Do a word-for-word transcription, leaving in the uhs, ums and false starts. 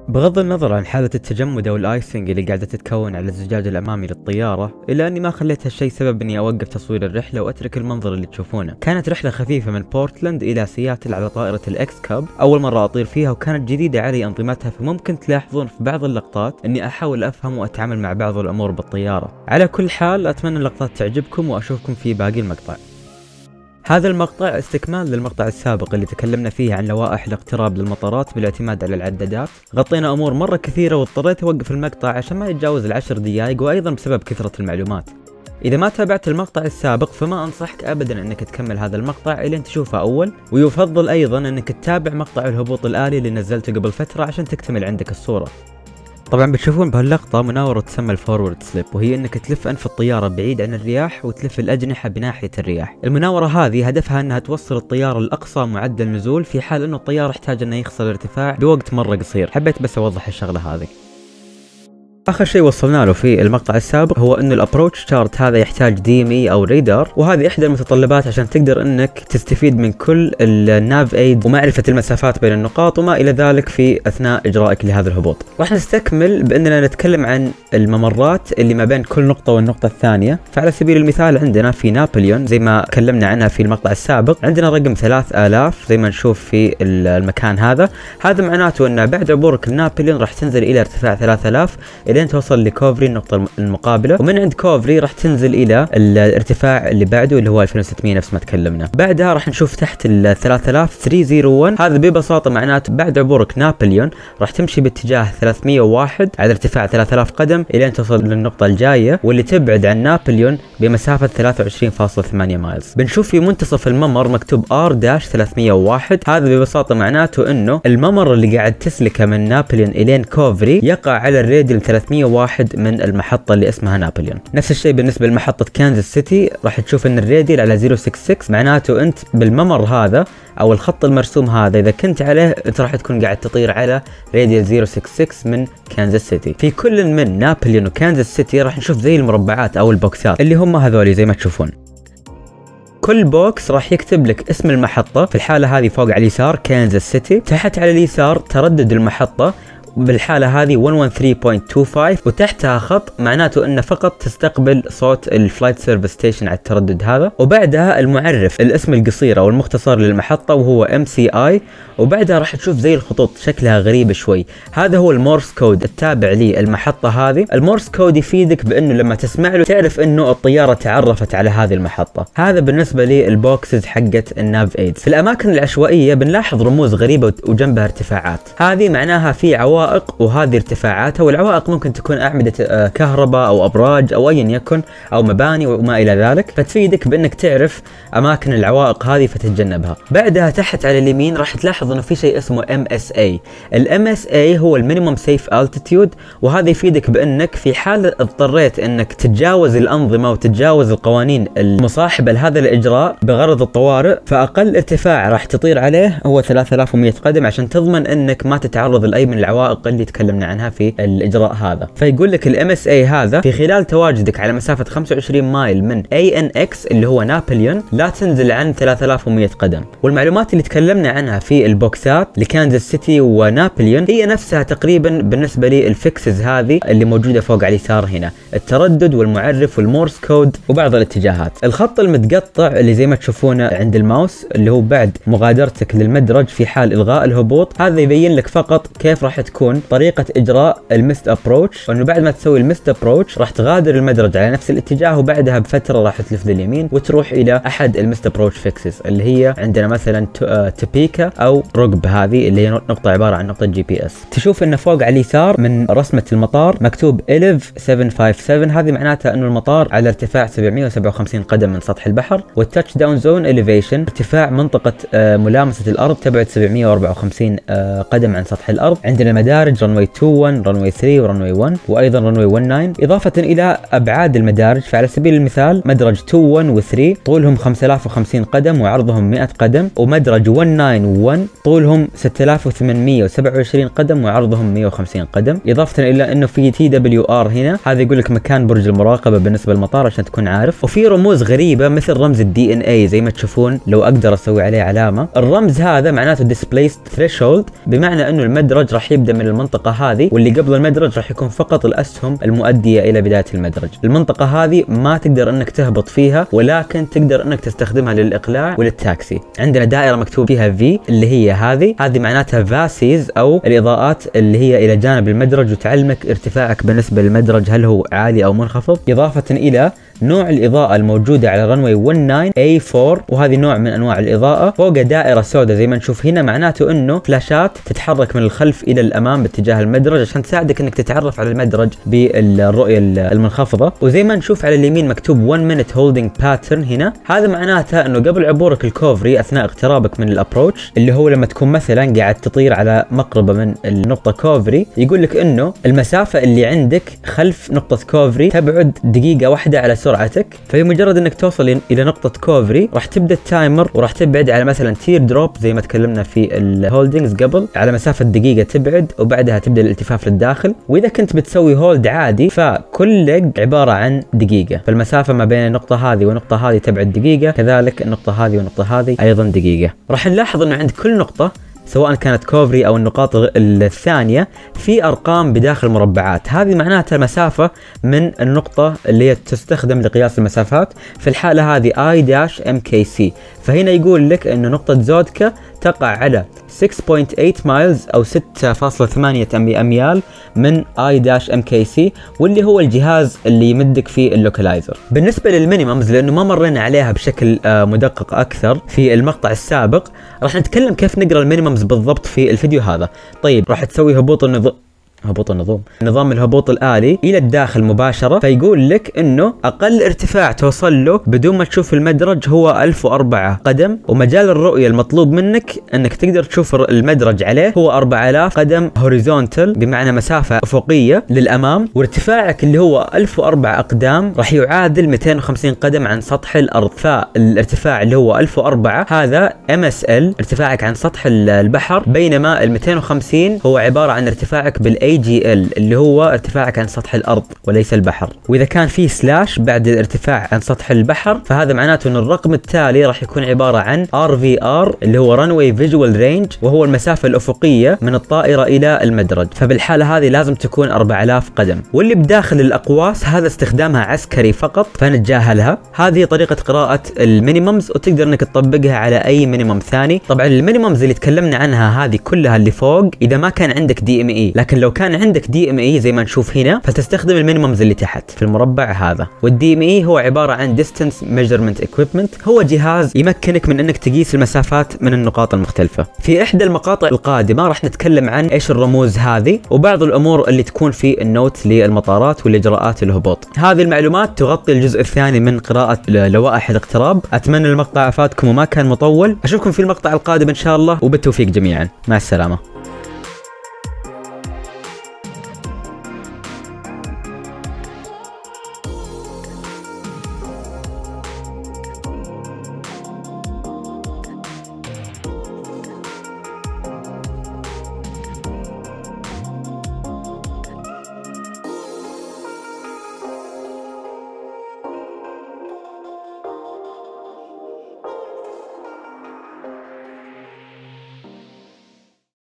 بغض النظر عن حالة التجمد أو الآيسنج اللي قاعدة تتكون على الزجاج الأمامي للطيارة، إلا أني ما خليت هالشيء سبب أني أوقف تصوير الرحلة وأترك المنظر اللي تشوفونه. كانت رحلة خفيفة من بورتلاند إلى سياتل على طائرة الإكس كاب، أول مرة أطير فيها وكانت جديدة علي أنظمتها، فممكن تلاحظون في بعض اللقطات أني أحاول أفهم وأتعامل مع بعض الأمور بالطيارة. على كل حال أتمنى اللقطات تعجبكم وأشوفكم في باقي المقطع. هذا المقطع استكمال للمقطع السابق اللي تكلمنا فيه عن لوائح الاقتراب للمطارات بالاعتماد على العدادات. غطينا امور مره كثيره واضطريت اوقف المقطع عشان ما يتجاوز العشر دقائق، وايضا بسبب كثره المعلومات. اذا ما تابعت المقطع السابق فما انصحك ابدا انك تكمل هذا المقطع الين تشوفه اول، ويفضل ايضا انك تتابع مقطع الهبوط الالي اللي نزلته قبل فتره عشان تكتمل عندك الصوره. طبعا بتشوفون بهاللقطة مناورة تسمى الفورورد سليب، وهي انك تلف انف الطيارة بعيد عن الرياح وتلف الاجنحة بناحية الرياح. المناورة هذه هدفها انها توصل الطيارة لاقصى معدل نزول في حال انه الطيار احتاج انه يخسر ارتفاع بوقت مرة قصير. حبيت بس اوضح الشغلة هذه. اخر شيء وصلنا له في المقطع السابق هو انه الابروتش شارت هذا يحتاج دي ام اي او ريدار، وهذه احدى المتطلبات عشان تقدر انك تستفيد من كل الناف ايد ومعرفة المسافات بين النقاط وما الى ذلك في اثناء اجرائك لهذا الهبوط. راح نستكمل باننا نتكلم عن الممرات اللي ما بين كل نقطة والنقطة الثانية. فعلى سبيل المثال عندنا في نابليون زي ما تكلمنا عنها في المقطع السابق عندنا رقم ثلاث آلاف زي ما نشوف في المكان هذا. هذا معناته ان بعد عبورك لنابليون راح تنزل الى ارتفاع ثلاثة آلاف الين توصل لكوفري النقطة المقابلة، ومن عند كوفري راح تنزل الى الارتفاع اللي بعده اللي هو ألفين وستمية نفس ما تكلمنا. بعدها راح نشوف تحت ال ثلاثة آلاف ثلاثمية وواحد. هذا ببساطة معناته بعد عبورك نابليون راح تمشي باتجاه ثلاثمية وواحد على ارتفاع ثلاثة آلاف قدم الين توصل للنقطة الجاية واللي تبعد عن نابليون بمسافة ثلاثة وعشرين فاصلة ثمانية مايلز. بنشوف في منتصف الممر مكتوب ار ثلاثمية وواحد. هذا ببساطة معناته انه الممر اللي قاعد تسلكه من نابليون الين كوفري يقع على الراديال ثلاثمية وواحد من المحطة اللي اسمها نابليون. نفس الشيء بالنسبة لمحطة كانزاس سيتي، راح تشوف ان الراديال على صفر ستة ستة، معناته انت بالممر هذا او الخط المرسوم هذا اذا كنت عليه انت راح تكون قاعد تطير على راديال صفر ستة ستة من كانزاس سيتي. في كل من نابليون وكانزاس سيتي راح نشوف زي المربعات او البوكسات اللي هم هذولي زي ما تشوفون. كل بوكس راح يكتب لك اسم المحطة، في الحالة هذه فوق على اليسار كانزاس سيتي، تحت على اليسار تردد المحطة، بالحالة هذه مئة وثلاثة فاصلة اثنين وعشرين، وتحتها خط معناته انه فقط تستقبل صوت الفلايت سيرفيس ستيشن على التردد هذا، وبعدها المعرف الاسم القصير او المختصر للمحطة وهو ام سي اي، وبعدها راح تشوف زي الخطوط شكلها غريب شوي. هذا هو المورس كود التابع للمحطة هذه. المورس كود يفيدك بانه لما تسمع له تعرف انه الطيارة تعرفت على هذه المحطة. هذا بالنسبة للبوكسز حقت الناف ايدز. في الاماكن العشوائية بنلاحظ رموز غريبة وجنبها ارتفاعات، هذه معناها في عوائق وهذه ارتفاعاتها، والعوائق ممكن تكون أعمدة كهرباء أو أبراج أو أيا يكن أو مباني وما إلى ذلك، فتفيدك بأنك تعرف أماكن العوائق هذه فتتجنبها. بعدها تحت على اليمين راح تلاحظ إنه في شيء اسمه إم إس إيه. ال إم إس إيه هو المينيمم سيف التيتيود، وهذا يفيدك بأنك في حال اضطريت أنك تتجاوز الأنظمة وتتجاوز القوانين المصاحبة لهذا الإجراء بغرض الطوارئ، فأقل ارتفاع راح تطير عليه هو ثلاثة آلاف ومئة قدم عشان تضمن أنك ما تتعرض لأي من العوائق اللي تكلمنا عنها في الاجراء هذا. فيقول لك الام اس اي هذا في خلال تواجدك على مسافه خمسة وعشرين مايل من اي ان اكس اللي هو نابليون لا تنزل عن ثلاثة آلاف ومئة قدم. والمعلومات اللي تكلمنا عنها في البوكسات لكانزاس سيتي ونابليون هي نفسها تقريبا بالنسبه للفيكسز هذه اللي موجوده فوق على اليسار هنا، التردد والمعرف والمورس كود وبعض الاتجاهات. الخط المتقطع اللي زي ما تشوفونه عند الماوس اللي هو بعد مغادرتك للمدرج في حال الغاء الهبوط، هذا يبين لك فقط كيف راح تكون طريقة إجراء المست أبروتش، وإنه بعد ما تسوي المست أبروتش راح تغادر المدرج على نفس الاتجاه، وبعدها بفترة راح تلف لليمين وتروح إلى أحد المست أبروتش فيكسز اللي هي عندنا مثلا توبيكا أو رقب، هذه اللي هي نقطة عبارة عن نقطة جي بي إس. تشوف إنه فوق على اليسار من رسمة المطار مكتوب ألف سبعمية وسبعة وخمسين، هذه معناتها إنه المطار على ارتفاع سبعمية وسبعة وخمسين قدم من سطح البحر، والتاتش داون زون إليفيشن ارتفاع منطقة ملامسة الأرض تبعد سبعمية وأربعة وخمسين قدم عن سطح الأرض. عندنا مدارج رنوي اثنين واحد، رنوي ثلاثة، ورنوي واحد، وايضا رنوي تسعة عشر. اضافه الى ابعاد المدارج، فعلى سبيل المثال مدرج اثنين واحد و ثلاثة طولهم خمسة آلاف وخمسين قدم وعرضهم مئة قدم، ومدرج تسعة عشر و واحد طولهم ستة آلاف وثمانمية وسبعة وعشرين قدم وعرضهم مئة وخمسين قدم. اضافه الى انه في تي دبليو ار هنا، هذا يقول لك مكان برج المراقبه بالنسبه للمطار عشان تكون عارف. وفي رموز غريبه مثل رمز الدي ان اي زي ما تشوفون، لو اقدر اسوي عليه علامه. الرمز هذا معناته displaced threshold، بمعنى انه المدرج راح يبدا من من المنطقة هذه، واللي قبل المدرج راح يكون فقط الأسهم المؤدية إلى بداية المدرج. المنطقة هذه ما تقدر أنك تهبط فيها، ولكن تقدر أنك تستخدمها للإقلاع وللتاكسي. عندنا دائرة مكتوب فيها في اللي هي هذه هذه معناتها فاسيز أو الإضاءات اللي هي إلى جانب المدرج، وتعلمك ارتفاعك بالنسبة للمدرج هل هو عالي أو منخفض، إضافة إلى نوع الإضاءة الموجودة على رنوي تسعة عشر إيه أربعة، وهذه نوع من أنواع الإضاءة. فوق دائرة سوداء زي ما نشوف هنا، معناته إنه فلاشات تتحرك من الخلف إلى الأمام باتجاه المدرج عشان تساعدك إنك تتعرف على المدرج بالرؤية المنخفضة. وزي ما نشوف على اليمين مكتوب one minute holding pattern هنا، هذا معناتها إنه قبل عبورك الكوفري أثناء اقترابك من الأبروتش، اللي هو لما تكون مثلا قاعد تطير على مقربة من النقطة كوفري، يقول لك إنه المسافة اللي عندك خلف نقطة كوفري تبعد دقيقة واحدة على سرعتك. فبمجرد انك توصل الى نقطة كوفري راح تبدا التايمر، وراح تبعد على مثلا تير دروب زي ما تكلمنا في الهولدنجز قبل، على مسافة دقيقة تبعد، وبعدها تبدا الالتفاف للداخل. واذا كنت بتسوي هولد عادي فكل لق عبارة عن دقيقة، فالمسافة ما بين النقطة هذه والنقطة هذه تبعد دقيقة، كذلك النقطة هذه والنقطة هذه ايضا دقيقة. راح نلاحظ انه عند كل نقطة سواء كانت كوفري او النقاط الثانية في ارقام بداخل مربعات، هذه معناتها المسافة من النقطة اللي هي تستخدم لقياس المسافات، في الحالة هذه I ام كي سي. فهنا يقول لك انه نقطة زودكا تقع على ستة فاصلة ثمانية مايلز او ستة فاصلة ثمانية اميال من I ام كي سي، واللي هو الجهاز اللي يمدك في اللوكلايزر. بالنسبة للمينيممز لانه ما مرينا عليها بشكل مدقق اكثر في المقطع السابق، راح نتكلم كيف نقرا المينيممز بالضبط في الفيديو هذا. طيب راح تسوي هبوط النظام هبوط النظام نظام الهبوط الآلي إلى الداخل مباشرة، فيقول لك إنه أقل ارتفاع توصل له بدون ما تشوف المدرج هو ألف وأربعة قدم، ومجال الرؤية المطلوب منك إنك تقدر تشوف المدرج عليه هو أربعة آلاف قدم هوريزونتال، بمعنى مسافة أفقية للأمام، وارتفاعك اللي هو ألف وأربعة أقدام راح يعادل مئتين وخمسين قدم عن سطح الأرض. فالارتفاع اللي هو ألف وأربعة هذا ام اس ال ارتفاعك عن سطح البحر، بينما ال مئتين وخمسين هو عبارة عن ارتفاعك بالاي جي ال اللي هو ارتفاعك عن سطح الارض وليس البحر. واذا كان في سلاش بعد الارتفاع عن سطح البحر فهذا معناته ان الرقم التالي راح يكون عبارة عن ار في ار اللي هو رانوي فيجوال رينج، وهو المسافة الافقية من الطائرة الى المدرج. فبالحالة هذه لازم تكون أربعة آلاف قدم. واللي بداخل الاقواس هذا استخدامها عسكري فقط فنتجاهلها. هذه طريقة قراءة المينيممز وتقدر انك تطبقها على اي مينيمم ثاني. طبعا المينيممز اللي تكلمنا عنها هذه كلها اللي فوق اذا ما كان عندك دي ام اي، لكن لو كان عندك دي ام اي زي ما نشوف هنا فتستخدم المينيممز اللي تحت في المربع هذا. والدي ام اي هو عبارة عن ديستانس ميجرمنت ايكويبمنت، هو جهاز يمكنك من انك تقيس المسافات من النقاط المختلفة. في احدى المقاطع القادمة راح نتكلم عن ايش الرموز هذه وبعض الامور اللي تكون في النوت للمطارات والاجراءات الهبوط. هذه المعلومات تغطي الجزء الثاني من قراءة لوائح الاقتراب. اتمنى المقطع افادكم وما كان مطول. اشوفكم في المقطع القادم ان شاء الله، وبالتوفيق جميعا. مع السلامة.